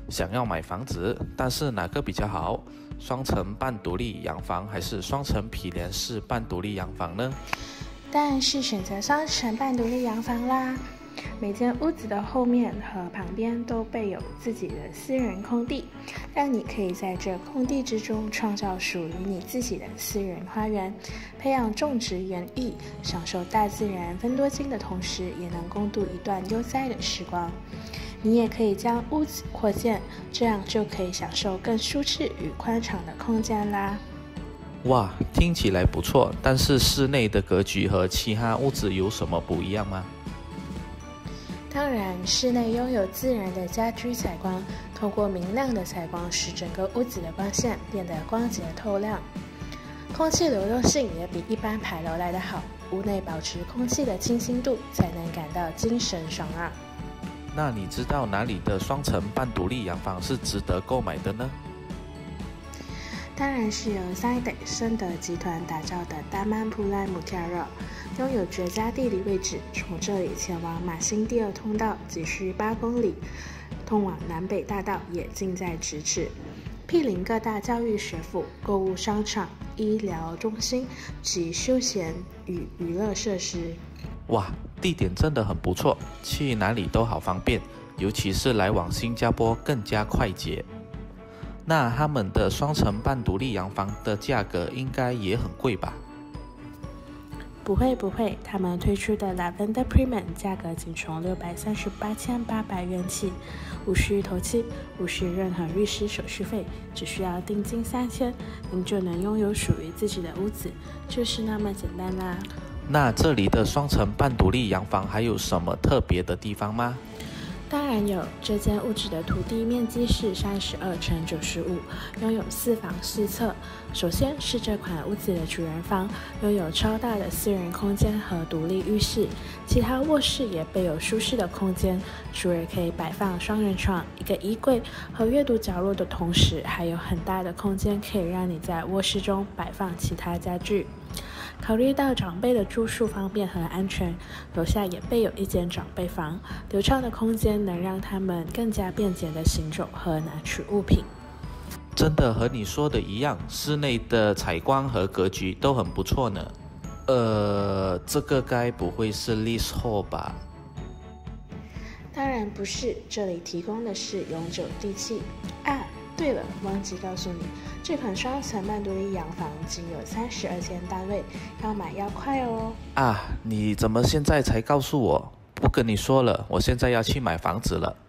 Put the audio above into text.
想要买房子，但是哪个比较好？双层半独立洋房还是双层毗连式半独立洋房呢？ 当然是选择双层半独立洋房啦。每间屋子的后面和旁边都备有自己的私人空地，让你可以在这空地之中创造属于你自己的私人花园，培养种植园艺，享受大自然分多金的同时，也能共度一段悠哉的时光。你也可以将屋子扩建，这样就可以享受更舒适与宽敞的空间啦。 哇，听起来不错，但是室内的格局和其他屋子有什么不一样吗？ 当然，室内拥有自然的家居采光，透过明亮的采光，使整个屋子的光线变得光洁透亮。空气流动性也比一般牌楼来得好，屋内保持空气的清新度，才能感到精神爽朗。 那你知道哪里的双层半独立洋房是值得购买的呢？ 当然是由森德集团打造的Taman Pulai Mutiara， 拥有绝佳地理位置，从这里前往马辛第二通道只需8公里，通往南北大道也近在咫尺，毗邻各大教育学府、购物商场、医疗中心及休闲与娱乐设施。 哇，地点真的很不错，去哪里都好方便，尤其是来往新加坡更加快捷。那他们的双层半独立洋房的价格应该也很贵吧？ 不会，他们推出的 Lavender Premium 价格仅从638,800元起，无需头期，无需任何律师手续费，只需要定金3000，您就能拥有属于自己的屋子，就是那么简单啦。 那这里的双层半独立洋房还有什么特别的地方吗？ 当然有，这间屋子的土地面积是32×95，拥有4房4侧。首先是这款屋子的主人房，拥有超大的私人空间和独立浴室，其他卧室也备有舒适的空间，除了可以摆放双人床、一个衣柜和阅读角落的同时，还有很大的空间可以让你在卧室中摆放其他家具。考虑到长辈的住宿方便和安全，楼下也备有一间长辈房，流畅的空间能让他们更加便捷的行走和拿取物品。 真的和你说的一样，室内的采光和格局都很不错呢。这个该不会是 leasehold 吧？ 当然不是，这里提供的是永久地契啊。对了，忘记告诉你，这款双层半独立洋房仅有32间单位，要买要快哦。 啊，你怎么现在才告诉我？不跟你说了，我现在要去买房子了。